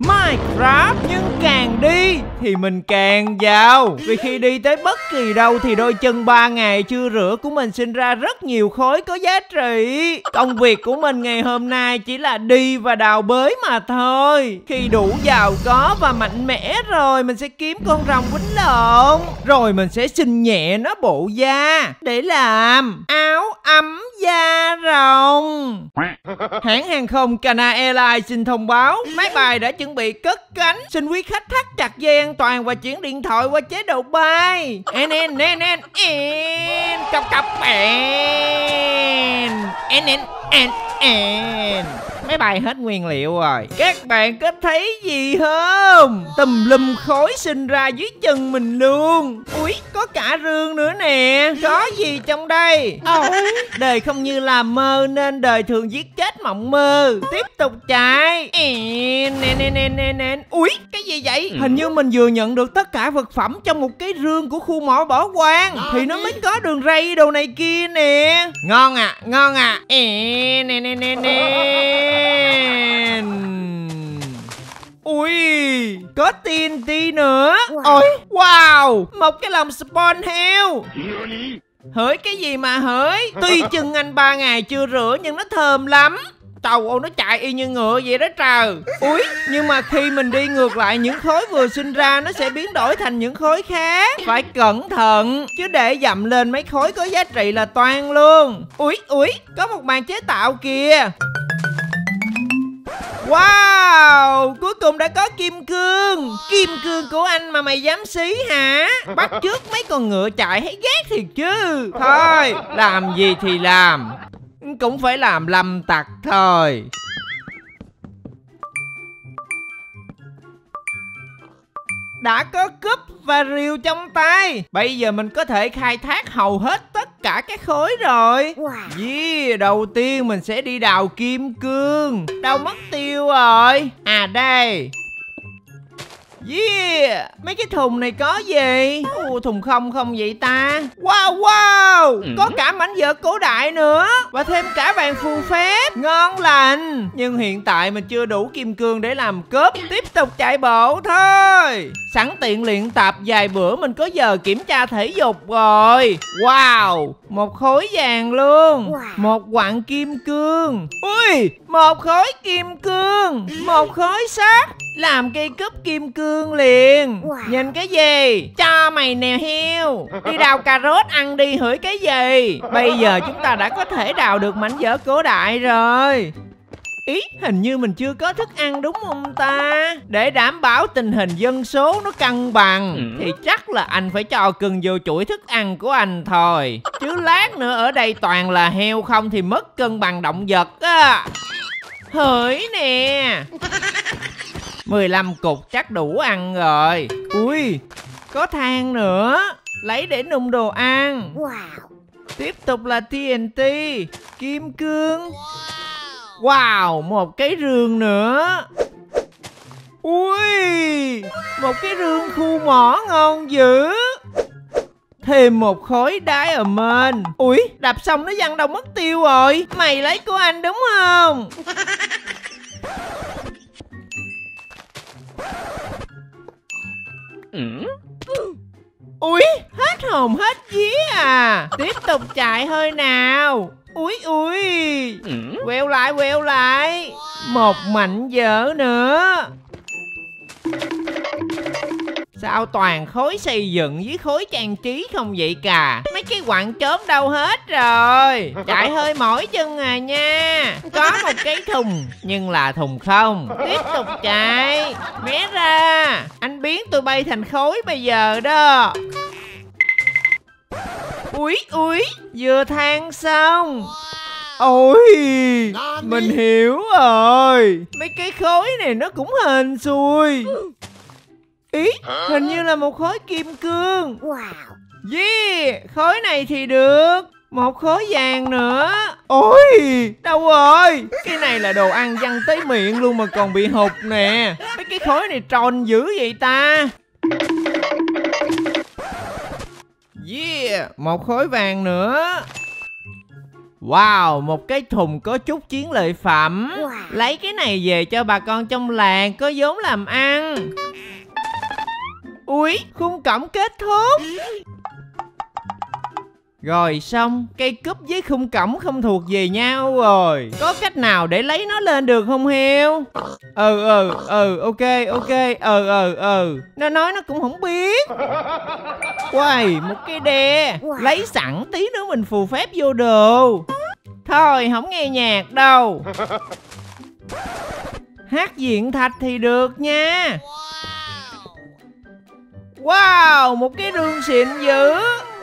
Minecraft, nhưng càng đi thì mình càng giàu. Vì khi đi tới bất kỳ đâu thì đôi chân 3 ngày chưa rửa của mình sinh ra rất nhiều khối có giá trị. Công việc của mình ngày hôm nay chỉ là đi và đào bới mà thôi. Khi đủ giàu có và mạnh mẽ rồi, mình sẽ kiếm con rồng quýnh lộn. Rồi mình sẽ xin nhẹ nó bộ da để làm áo ấm da rồng. Hãng hàng không Cana Airlines xin thông báo máy bay đã chuẩn bị cất cánh. Xin quý khách thắt chặt dây an toàn và chuyển điện thoại qua chế độ bay. Cọc cọc máy bay hết nguyên liệu rồi. Các bạn có thấy gì không? Tùm lum khói sinh ra dưới chân mình luôn. Ui, có cả rương nữa nè. Có gì trong đây? Đời không như là mơ nên đời thường giết chết mộng mơ. Tiếp tục chạy. Ui, cái gì vậy? Hình như mình vừa nhận được tất cả vật phẩm trong một cái rương của khu mỏ bỏ hoang thì nó mới có đường ray đồ này kia nè. Ngon à, ngon à. Ui, có TNT nữa. Ôi, wow, một cái lồng spawn heo. Hỡi cái gì mà hỡi? Tuy chừng anh 3 ngày chưa rửa nhưng nó thơm lắm. Trời ơi, nó chạy y như ngựa vậy đó trời. Ui, nhưng mà khi mình đi ngược lại những khối vừa sinh ra nó sẽ biến đổi thành những khối khác. Phải cẩn thận, chứ để dậm lên mấy khối có giá trị là toan luôn. Ui, có một màn chế tạo kìa. Wow, cuối cùng đã có kim cương. Kim cương của anh mà mày dám xí hả? Bắt chước mấy con ngựa chạy hay ghét thiệt chứ. Thôi, làm gì thì làm, cũng phải làm lâm tặc thôi. Đã có cúp và rìu trong tay, bây giờ mình có thể khai thác hầu hết tất cả các khối rồi. Đầu tiên mình sẽ đi đào kim cương. Đâu mất tiêu rồi? À đây. Mấy cái thùng này có gì? Thùng không vậy ta? Wow, có cả mảnh vỡ cổ đại nữa. Và thêm cả vàng phù phép. Ngon lành. Nhưng hiện tại mình chưa đủ kim cương để làm cúp. Tiếp tục chạy bộ thôi. Sẵn tiện luyện tập vài bữa mình có giờ kiểm tra thể dục rồi. Wow, một khối vàng luôn. Một quặng kim cương. Ui, một khối kim cương. Một khối sắt. Làm cây cúp kim cương liền. Nhìn cái gì? Cho mày nè heo. Đi đào cà rốt ăn đi hửi cái gì. Bây giờ chúng ta đã có thể đào được mảnh vỡ cổ đại rồi. Ý, hình như mình chưa có thức ăn đúng không ta? Để đảm bảo tình hình dân số nó cân bằng thì chắc là anh phải cho cưng vô chuỗi thức ăn của anh thôi. Chứ lát nữa ở đây toàn là heo không thì mất cân bằng động vật á. Hỡi nè. 15 cục chắc đủ ăn rồi. Ui, có than nữa. Lấy để nung đồ ăn. Tiếp tục là TNT, kim cương. Wow, một cái rương nữa. Ui, một cái rương khu mỏ ngon dữ. Thêm một khối diamond. Ui, đập xong nó văng đâu mất tiêu rồi. Mày lấy của anh đúng không? Ui, hết hồn hết vía à. Tiếp tục chạy hơi nào. Ui, quẹo lại. Một mảnh vỡ nữa. Sao toàn khối xây dựng với khối trang trí không vậy cả? Mấy cái quặng chớp đâu hết rồi. Chạy hơi mỏi chân à nha. Có một cái thùng nhưng là thùng không. Tiếp tục chạy. Né ra. Anh biến tôi bay thành khối bây giờ đó. Ui, vừa than xong. Ôi, mình hiểu rồi. Mấy cái khối này nó cũng hên xui. Ý, hình như là một khối kim cương. Khối này thì được. Một khối vàng nữa. Ôi, đâu rồi? Cái này là đồ ăn văng tới miệng luôn mà còn bị hụt nè. Mấy cái khối này tròn dữ vậy ta. Một khối vàng nữa. Wow, một cái thùng có chút chiến lợi phẩm. Lấy cái này về cho bà con trong làng có vốn làm ăn. Ui, khung cổng kết thúc. Rồi xong, cây cúp với khung cổng không thuộc về nhau rồi. Có cách nào để lấy nó lên được không Heo? Ok. Nó nói nó cũng không biết. Uầy, một cái đè. Lấy sẵn tí nữa mình phù phép vô đồ. Thôi, không nghe nhạc đâu. Hát diện thạch thì được nha. Wow, một cái rương xịn dữ.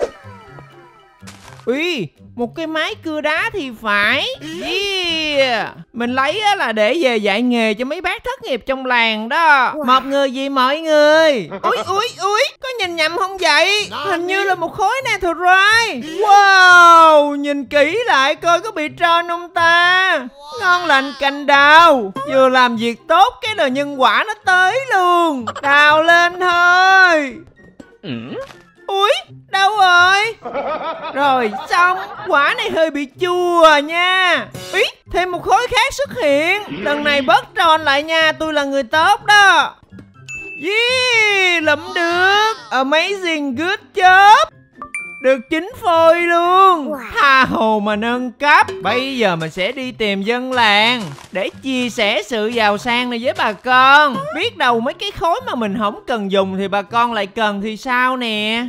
Ui, một cái máy cưa đá thì phải. Yeah. Mình lấy là để về dạy nghề cho mấy bác thất nghiệp trong làng đó. Một người gì mọi người? Ui, có nhìn nhầm không vậy? Hình như là một khối nè thôi rồi. Wow, nhìn kỹ lại coi có bị trơn không ta. Ngon lành cành đào. Vừa làm việc tốt cái đời nhân quả nó tới luôn. Đào lên thôi. Ui, đâu rồi? Rồi xong, quả này hơi bị chua nha. Ý, thêm một khối khác xuất hiện. Lần này bớt tròn lại nha, tôi là người tốt đó. Yeah, lụm được. Amazing, good job. Được 9 phôi luôn. Tha hồ mà nâng cấp. Bây giờ mình sẽ đi tìm dân làng để chia sẻ sự giàu sang này với bà con. Biết đâu mấy cái khối mà mình không cần dùng thì bà con lại cần thì sao nè.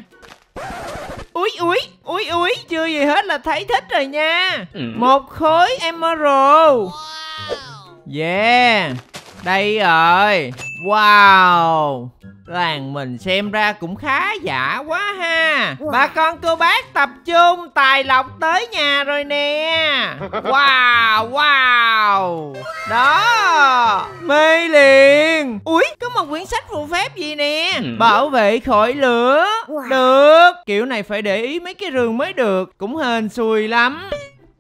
Ui, chưa gì hết là thấy thích rồi nha. Một khối emerald. Yeah, đây rồi. Wow, làng mình xem ra cũng khá giả quá ha. Bà con cô bác tập trung, tài lộc tới nhà rồi nè. Wow. Đó, mê liền. Ui, có một quyển sách phù phép gì nè. Bảo vệ khỏi lửa. Được, kiểu này phải để ý mấy cái rương mới được. Cũng hên xui lắm.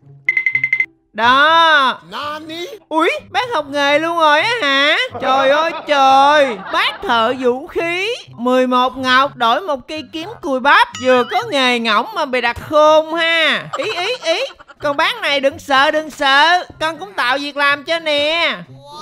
Đó. Ui, bác học nghề luôn rồi á hả? Trời ơi trời. Bác thợ vũ khí 11 ngọc đổi một cây kiếm cùi bắp. Vừa có nghề ngỗng mà bày đặt khôn ha. Ý. Con bác này đừng sợ. Con cũng tạo việc làm cho nè.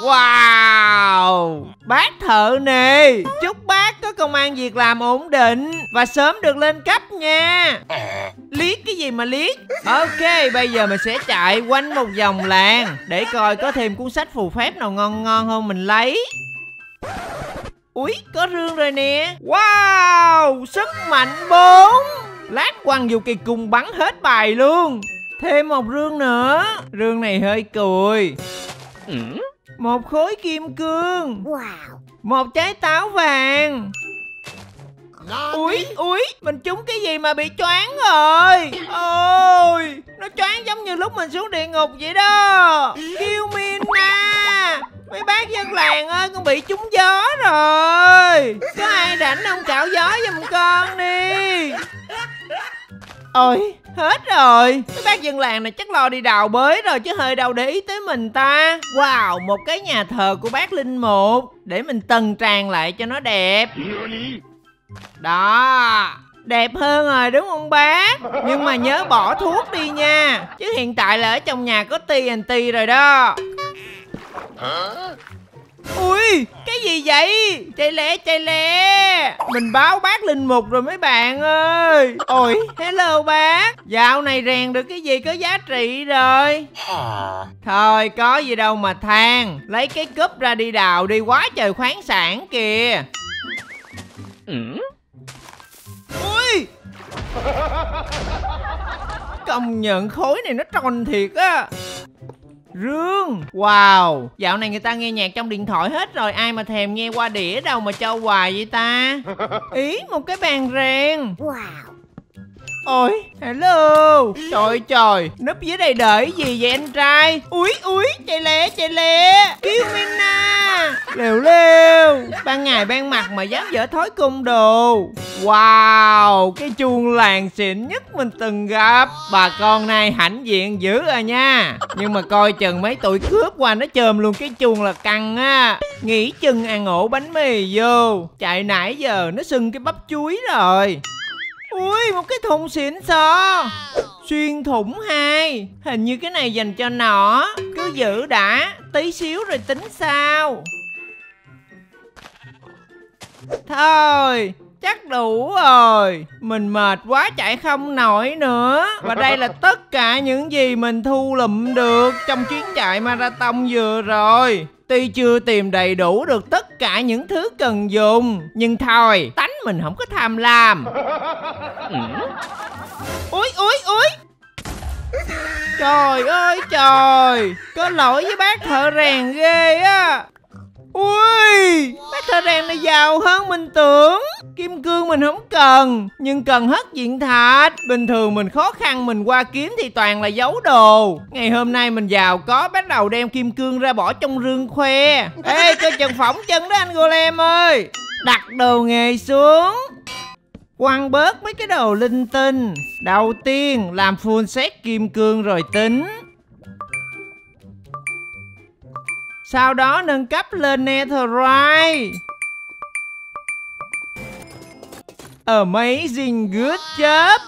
Wow, bác thợ nè. Chúc bác có công ăn việc làm ổn định và sớm được lên cấp nha. Liếc cái gì mà liếc. Ok, bây giờ mình sẽ chạy quanh một vòng làng để coi có thêm cuốn sách phù phép nào ngon không mình lấy. Ui, có rương rồi nè. Wow, sức mạnh 4. Lát quăng vô cây cung bắn hết bài luôn. Thêm một rương nữa. Rương này hơi cùi. Một khối kim cương. Một trái táo vàng. Ui, mình trúng cái gì mà bị choáng rồi. Ôi, nó choáng giống như lúc mình xuống địa ngục vậy đó. Kill Mina. Mấy bác dân làng ơi, con bị trúng gió rồi. Có ai rảnh không cạo gió giùm con đi. Ôi, hết rồi. Mấy bác dân làng này chắc lo đi đào bới rồi chứ hơi đâu để ý tới mình ta. Wow, một cái nhà thờ của bác Linh Mục. Để mình tần tràng lại cho nó đẹp. Đó, đẹp hơn rồi đúng không bác? Nhưng mà nhớ bỏ thuốc đi nha. Chứ hiện tại là ở trong nhà có TNT rồi đó. Ui, cái gì vậy? Chạy lẹ. Mình báo bác Linh Mục rồi mấy bạn ơi. Ôi, hello bác. Dạo này rèn được cái gì có giá trị rồi? Thôi, có gì đâu mà than. Lấy cái cúp ra đi đào đi, quá trời khoáng sản kìa. Ui, công nhận khối này nó tròn thiệt á. Rương. Wow, dạo này người ta nghe nhạc trong điện thoại hết rồi. Ai mà thèm nghe qua đĩa đâu mà cho hoài vậy ta. Ý, một cái bàn rèn. Ôi, hello. Trời, núp dưới đây đợi gì vậy anh trai? Ui, chạy lẹ. Kill Mina. Lêu. Ban ngày ban mặt mà dám dở thói côn đồ. Wow, cái chuông làng xịn nhất mình từng gặp. Bà con này hãnh diện dữ à nha. Nhưng mà coi chừng mấy tụi cướp qua nó chồm luôn cái chuông là căng á. Nghĩ chừng ăn ổ bánh mì vô. Chạy nãy giờ nó sưng cái bắp chuối rồi. Ui, một cái thùng xịn xò. Xuyên thủng 2. Hình như cái này dành cho nó. Cứ giữ đã, tí xíu rồi tính sau. Thôi, chắc đủ rồi. Mình mệt quá chạy không nổi nữa. Và đây là tất cả những gì mình thu lụm được trong chuyến chạy marathon vừa rồi. Tuy chưa tìm đầy đủ được tất cả những thứ cần dùng, nhưng thôi, tánh mình không có tham lam. Úi, úi, úi. Trời ơi trời, có lỗi với bác thợ rèn ghê á. Ui, bác thợ rèn này giàu hơn mình tưởng. Kim cương mình không cần, nhưng cần hết diện thạch. Bình thường mình khó khăn mình qua kiếm thì toàn là giấu đồ. Ngày hôm nay mình giàu có, bắt đầu đem kim cương ra bỏ trong rương khoe. Ê, cho Trần phỏng chân đó anh Golem ơi. Đặt đồ nghề xuống, quăng bớt mấy cái đồ linh tinh. Đầu tiên làm full set kim cương rồi tính. Sau đó nâng cấp lên Netherite. Amazing, good job.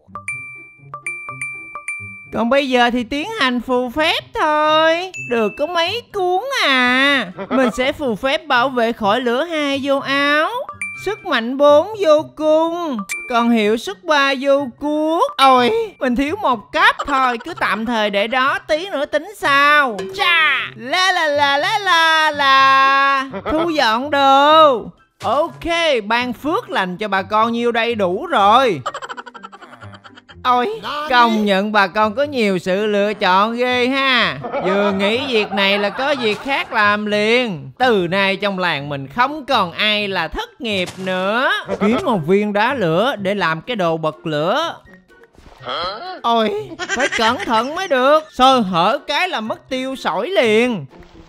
Còn bây giờ thì tiến hành phù phép thôi. Được có mấy cuốn à. Mình sẽ phù phép bảo vệ khỏi lửa 2 vô áo, sức mạnh 4 vô cung, còn hiệu suất 3 vô cuốc. Ôi, mình thiếu một cấp. Thôi cứ tạm thời để đó, tí nữa tính sau. Chà, la la la la la la. Thu dọn đồ. Ok, ban phước lành cho bà con nhiêu đây đủ rồi. Ôi, công nhận bà con có nhiều sự lựa chọn ghê ha. Vừa nghĩ việc này là có việc khác làm liền. Từ nay trong làng mình không còn ai là thất nghiệp nữa. Kiếm một viên đá lửa để làm cái đồ bật lửa. Ôi, phải cẩn thận mới được. Sơ hở cái là mất tiêu sỏi liền.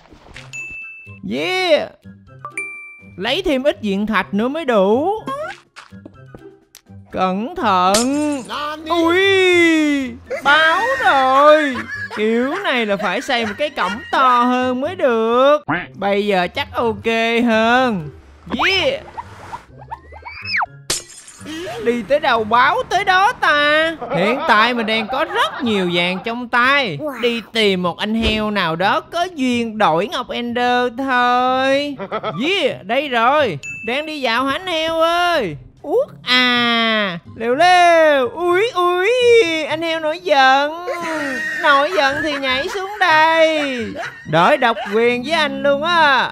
Yeah. Lấy thêm ít diện thạch nữa mới đủ. Cẩn thận. Ui, báo rồi. Kiểu này là phải xây một cái cổng to hơn mới được. Bây giờ chắc ok hơn. Yeah. Đi tới đâu báo tới đó ta. Hiện tại mình đang có rất nhiều vàng trong tay. Đi tìm một anh heo nào đó có duyên đổi ngọc Ender thôi. Yeah, đây rồi. Đang đi dạo hả anh heo ơi? Út à, lều lêu. Ui ui, anh heo nổi giận. Nổi giận thì nhảy xuống đây. Đợi độc quyền với anh luôn á.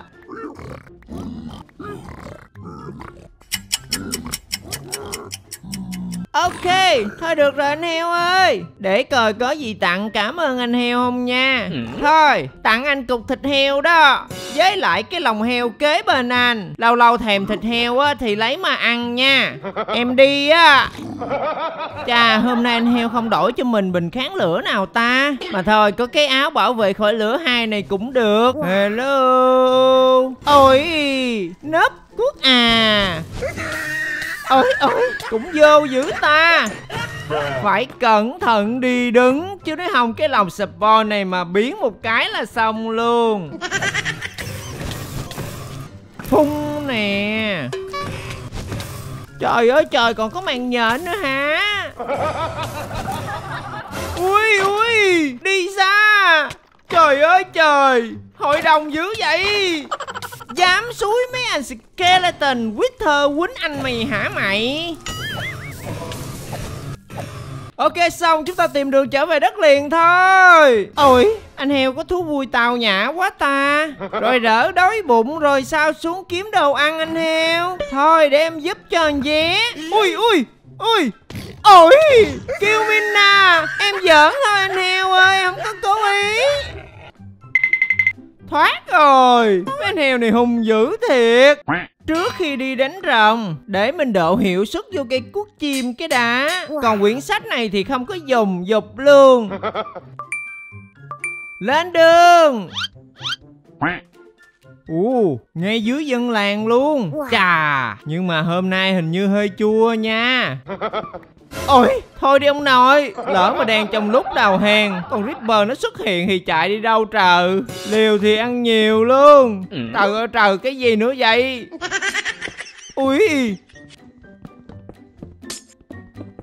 Ok, thôi được rồi anh heo ơi. Để coi có gì tặng cảm ơn anh heo không nha. Thôi, tặng anh cục thịt heo đó, với lại cái lòng heo kế bên anh. Lâu lâu thèm thịt heo á thì lấy mà ăn nha. Em đi á. Chà, hôm nay anh heo không đổi cho mình bình kháng lửa nào ta. Mà thôi, có cái áo bảo vệ khỏi lửa 2 này cũng được. Hello. Ôi, nấp cuốc à. Ôi ôi, cũng vô dữ ta. Phải cẩn thận đi đứng, chứ nếu không cái lòng spawn này mà biến một cái là xong luôn. Phun nè. Trời ơi trời, còn có màn nhện nữa hả? Ui ui, đi xa. Trời ơi trời, hội đồng dữ vậy. Dám xúi mấy anh skeleton Wither quýnh anh mày hả mày? Ok xong, chúng ta tìm đường trở về đất liền thôi. Ôi, anh heo có thú vui tào nhã quá ta. Rồi đỡ đói bụng rồi sao xuống kiếm đồ ăn anh heo. Thôi để em giúp cho anh vé. Ui ui ui. Ôi, kêu Mina. Em giỡn thôi anh heo ơi, không có cố ý. Thoát rồi. Mấy anh heo này hung dữ thiệt. Trước khi đi đánh rồng, để mình độ hiệu suất vô cây cuốc chim cái đã. Còn quyển sách này thì không có dùng, dục luôn. Lên đường. Ngay dưới dân làng luôn. Chà, nhưng mà hôm nay hình như hơi chua nha. Ôi, thôi đi ông nội. Lỡ mà đang trong lúc đào hèn, còn Ripper nó xuất hiện thì chạy đi đâu trời. Liều thì ăn nhiều luôn. Trời ơi trời, cái gì nữa vậy? Ui.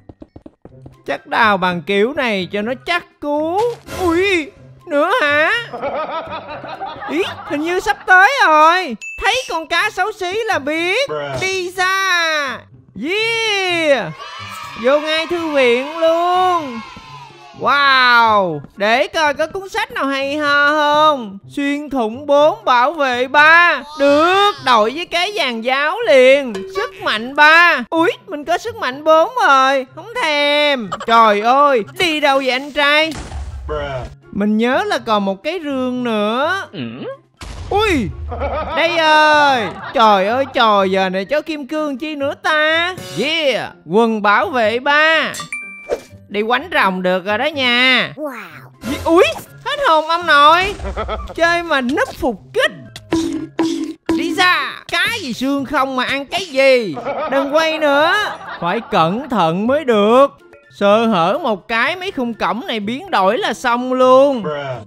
Chắc đào bằng kiểu này cho nó chắc cú. Ui, nữa hả? Ý, hình như sắp tới rồi. Thấy con cá xấu xí là biết. Đi xa. Yeah, vô ngay thư viện luôn. Wow, để coi có cuốn sách nào hay ho không. Xuyên thủng 4 bảo vệ 3. Được, đổi với cái dàn giáo liền. Sức mạnh 3. Ui, mình có sức mạnh 4 rồi. Không thèm. Trời ơi, đi đâu vậy anh trai? Mình nhớ là còn một cái rương nữa. Ui, đây ơi. Trời ơi trời, giờ này cháu kim cương chi nữa ta. Yeah, quần bảo vệ 3. Đi quánh rồng được rồi đó nha. Wow. Ui, hết hồn ông nội. Chơi mà núp phục kích. Đi ra. Cá gì xương không mà ăn cái gì. Đừng quay nữa. Phải cẩn thận mới được. Sơ hở một cái mấy khung cổng này biến đổi là xong luôn.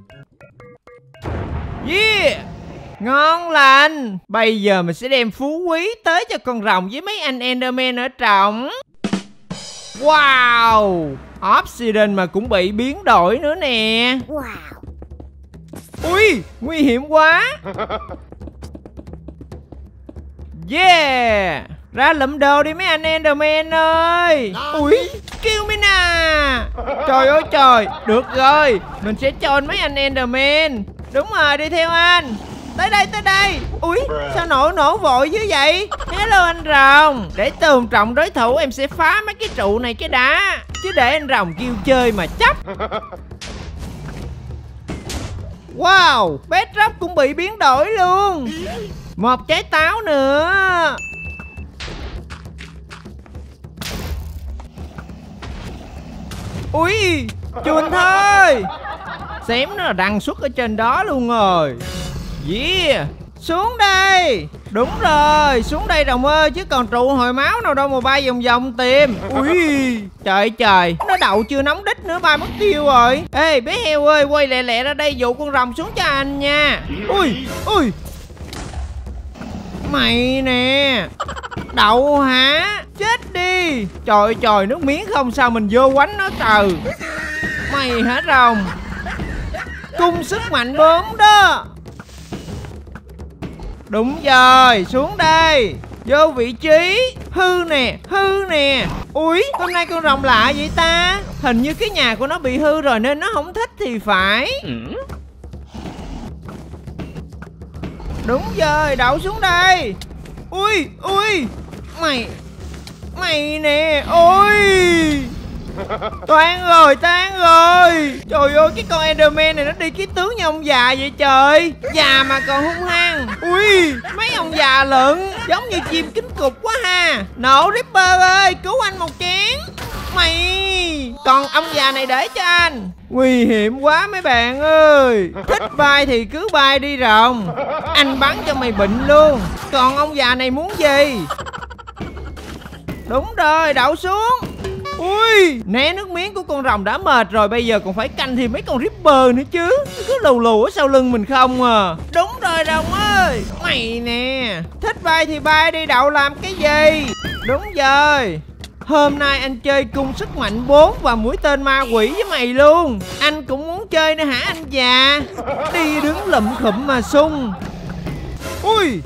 Yeah, ngon lành. Bây giờ mình sẽ đem phú quý tới cho con rồng với mấy anh Enderman ở trỏng. Wow, Obsidian mà cũng bị biến đổi nữa nè. Wow. Ui, nguy hiểm quá. Yeah, ra lụm đồ đi mấy anh Enderman ơi. Ui, kêu mình à. Trời ơi trời, được rồi. Mình sẽ cho mấy anh Enderman. Đúng rồi, đi theo anh. Tới đây, tới đây. Ui, sao nổ vội dữ vậy? Hello anh rồng. Để tôn trọng đối thủ em sẽ phá mấy cái trụ này cái đã. Chứ để anh rồng kêu chơi mà chấp. Wow, Bedrock cũng bị biến đổi luôn. Một trái táo nữa. Ui, chuồn thôi. Xém nó là đăng xuất ở trên đó luôn rồi. Yeah, xuống đây. Đúng rồi, xuống đây rồng ơi. Chứ còn trụ hồi máu nào đâu mà bay vòng vòng tìm. Ui, trời trời, nó đậu chưa nóng đít nữa, bay mất tiêu rồi. Ê bé heo ơi, quay lẹ lẹ ra đây dụ con rồng xuống cho anh nha. Ui, ui, mày nè. Đậu hả? Chết đi. Trời trời, nước miếng không sao mình vô quánh nó trời. Mày hả rồng? Cung sức mạnh 4 đó. Đúng rồi, xuống đây. Vô vị trí. Hư nè, hư nè. Ui, hôm nay con rồng lạ vậy ta. Hình như cái nhà của nó bị hư rồi nên nó không thích thì phải. Đúng rồi, đậu xuống đây. Ui, ui, mày nè. Ôi, toan rồi, tan rồi. Trời ơi, cái con Enderman này nó đi cái tướng như ông già vậy trời. Già mà còn hung hăng. Ui, mấy ông già lận. Giống như chim kính cục quá ha. Nổ Ripper ơi, cứu anh một chén. Mày, còn ông già này để cho anh. Nguy hiểm quá mấy bạn ơi. Thích bay thì cứ bay đi rồng. Anh bắn cho mày bệnh luôn. Còn ông già này muốn gì? Đúng rồi, đậu xuống. Ui, né nước miếng của con rồng đã mệt rồi. Bây giờ còn phải canh thêm mấy con Ripper nữa chứ. Nó cứ lù lù ở sau lưng mình không à. Đúng rồi rồng ơi. Mày nè, thích bay thì bay đi, đậu làm cái gì. Đúng rồi, hôm nay anh chơi cung sức mạnh 4 và mũi tên ma quỷ với mày luôn. Anh cũng muốn chơi nữa hả anh già? Đi đứng lụm khụm mà sung. Ui,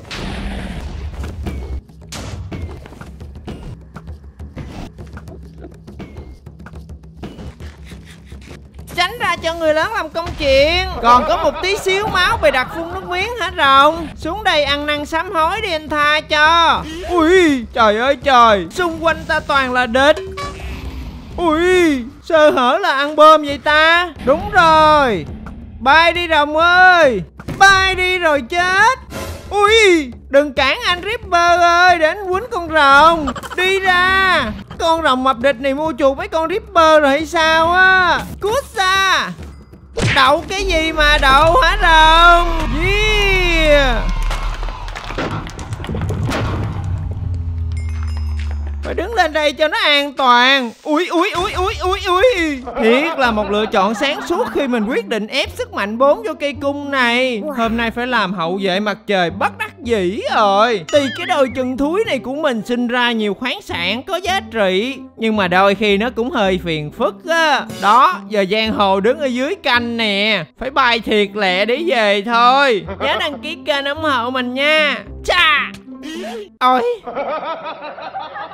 tránh ra cho người lớn làm công chuyện. Còn có một tí xíu máu bị đặt phun nước miếng hả rồng? Xuống đây ăn năn sám hối đi anh tha cho. Ui, trời ơi trời, xung quanh ta toàn là địch. Ui, sơ hở là ăn bơm vậy ta. Đúng rồi, bay đi rồng ơi. Bay đi rồi chết. Ui, đừng cản anh Ripper ơi, để anh quýnh con rồng. Đi ra. Con rồng mập địch này mua chuột mấy con Ripper rồi hay sao á. Cút ra. Đậu cái gì mà đậu hả rồng? Yeah. Phải đứng lên đây cho nó an toàn. Ui ui ui ui ui ui. Thiệt là một lựa chọn sáng suốt khi mình quyết định ép sức mạnh 4 vô cây cung này. Hôm nay phải làm hậu vệ mặt trời bất đắc dĩ rồi. Tuy cái đôi chân thúi này của mình sinh ra nhiều khoáng sản có giá trị, nhưng mà đôi khi nó cũng hơi phiền phức á. Đó, giờ Giang Hồ đứng ở dưới canh nè. Phải bay thiệt lẹ để về thôi. Nhớ đăng ký kênh ủng hộ mình nha. Chà. Ôi.